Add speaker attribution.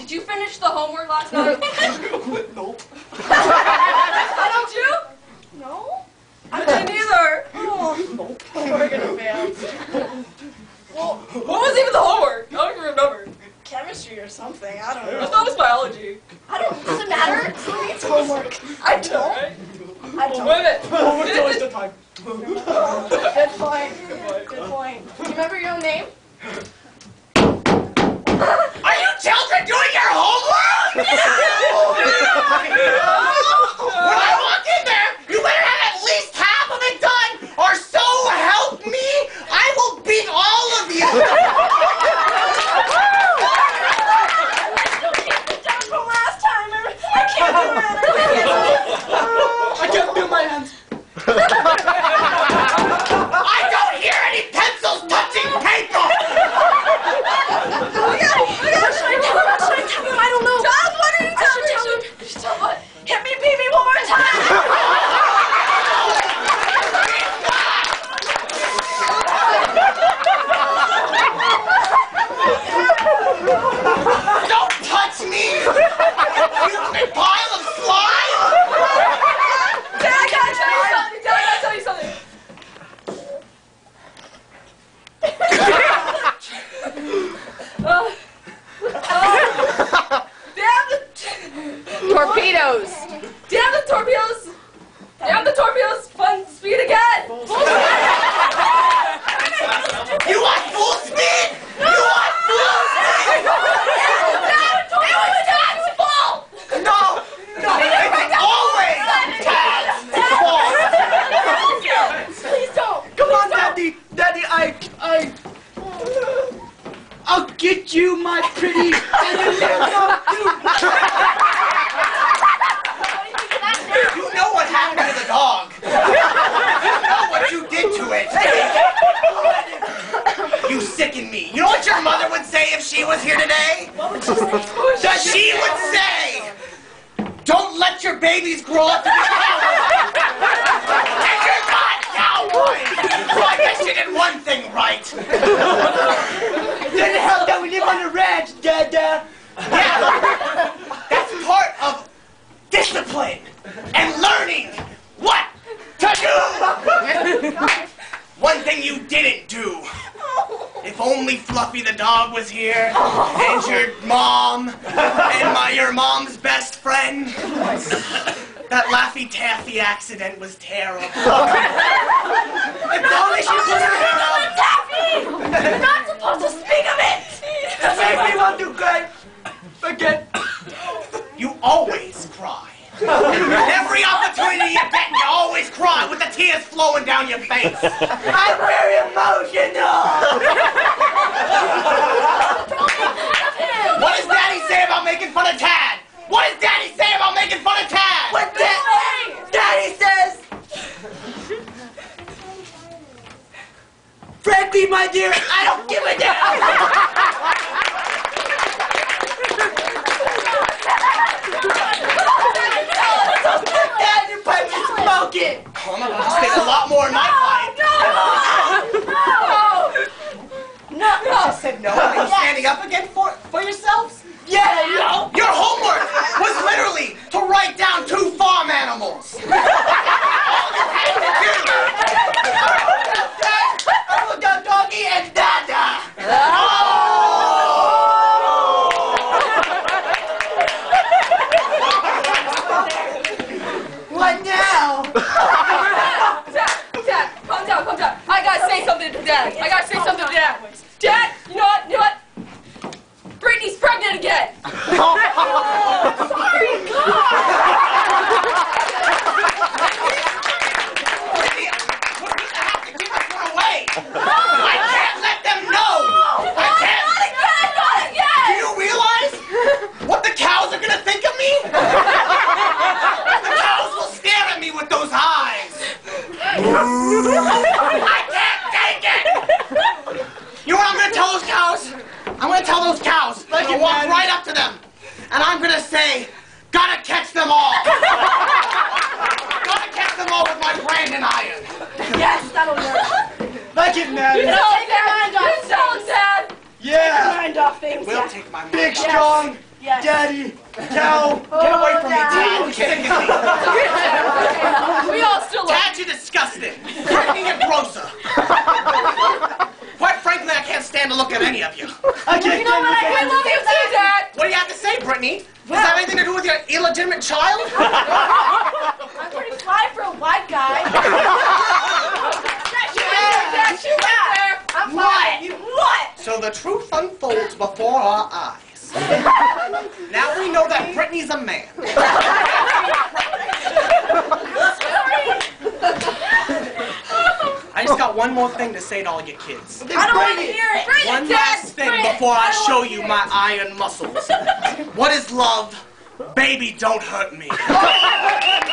Speaker 1: did you finish the homework last night?
Speaker 2: Nope.
Speaker 1: Why don't you?
Speaker 3: No?
Speaker 1: I didn't either.
Speaker 3: Oh,
Speaker 2: Nope.
Speaker 3: we're gonna fail.
Speaker 1: Well, what was even the homework? I don't even remember.
Speaker 3: Chemistry or something, I don't
Speaker 1: I
Speaker 3: know.
Speaker 1: thought it was biology.
Speaker 3: Does it matter? Who needs homework?
Speaker 1: I don't. Right?
Speaker 3: I don't.
Speaker 1: Wait a minute.
Speaker 2: Oh, it's a waste of time.
Speaker 3: Good point. Good point. Do you remember your own name?
Speaker 4: Are you children doing your homework? When I walk in there, you better have at least half of it done, or so help me, I will beat all of you.
Speaker 3: From last time, I can't do it.
Speaker 2: I can't feel my hands.
Speaker 4: I don't hear any pencils touching paper.
Speaker 3: Should I tell him? I don't know.
Speaker 1: Dad, what are you telling me?
Speaker 3: Tell what? Hit me, beat me one more time.
Speaker 4: Don't touch me. You pile of slime.
Speaker 1: Dad, I gotta tell you something. Dad, I gotta tell you something. Damn the torpedoes! Damn the torpedoes! Damn the torpedoes! Fun speed again!
Speaker 4: You want full speed? You want full speed?
Speaker 1: Dad's fault!
Speaker 4: No, it's always Tad's fault.
Speaker 3: Please don't.
Speaker 2: Come on, Daddy. Daddy, I'll get you, my pretty.
Speaker 4: You know what happened to the dog. You know what you did to it. You sicken me. You know what your mother would say if she was here today?
Speaker 3: What would you say?
Speaker 4: She would say, don't let your babies grow up to be cowboys. And you're not cowboys. So I guess you did one thing right.
Speaker 2: Didn't help that we live on a ranch, Dada.
Speaker 4: Yeah, that's part of discipline and learning what to do. One thing you didn't do. If only Fluffy the dog was here, and your mom, and your mom's best friend. That Laffy Taffy accident was terrible. If only she put her head up.
Speaker 3: Taffy! You're not supposed to speak of it!
Speaker 2: Make me want to cry again.
Speaker 4: You always cry. Every opportunity you get, you always cry with the tears flowing down your face.
Speaker 2: I'm very emotional.
Speaker 4: What does Daddy say about making fun of Tad? What does Daddy say about making fun of Tad?
Speaker 2: What Daddy says? Frankly, my dear, I don't give a damn. Dad, your pipe is smoking.
Speaker 4: I'm gonna stick a lot more in my pipe.
Speaker 3: No!
Speaker 4: I said no. Are you standing up again for yourselves?
Speaker 2: Yeah, no.
Speaker 4: Your homework was literally to write down 2 farm animals. All you had to do.
Speaker 2: I wrote down Doggy and Dada. What now?
Speaker 1: Dad, calm down, calm down. I gotta say something to Dad. I gotta say something to Dad. Dad, you know what? You know what? Brittany's pregnant again.
Speaker 3: Sorry, God!
Speaker 4: I have to give her away. I can't let them know. I can't.
Speaker 1: Not again!
Speaker 4: Do you realize what the cows are gonna think of me? The cows will stare at me with those eyes. I can't take it. You know what I'm gonna tell those cows? I'm gonna tell those cows. I'm gonna walk right up to them, and I'm gonna say, "Gotta catch them all." Gotta catch them all with my Brandon iron.
Speaker 3: Yes, that'll work.
Speaker 2: Like it, man.
Speaker 1: You tell him, Dad. You tell him, Dad.
Speaker 2: Yeah.
Speaker 3: Mind off things.
Speaker 4: We'll
Speaker 3: Yeah.
Speaker 4: take my mind
Speaker 2: Big,
Speaker 4: off.
Speaker 2: strong,
Speaker 3: Yes.
Speaker 2: daddy, cow.
Speaker 4: Get away from me,
Speaker 3: Dad.
Speaker 4: Dad. You're kidding me.
Speaker 1: We all still love
Speaker 4: Dad, you're disgusting. Threatening and grosser. Quite frankly, I can't stand to look at any of you.
Speaker 2: I can't
Speaker 3: You know what?
Speaker 1: you. I love you too, Dad.
Speaker 4: What do you have to say, Brittany? Does that have anything to do with your illegitimate child?
Speaker 3: I'm pretty fly for a white guy.
Speaker 1: Dad, she went there.
Speaker 3: I'm fine. What?
Speaker 4: So the truth unfolds before our eyes. Now we know that Brittany's a man. I just got one more thing to say to all you kids.
Speaker 3: I don't want to hear it.
Speaker 4: One last thing before I show you my iron muscles. What is love? Baby, don't hurt me.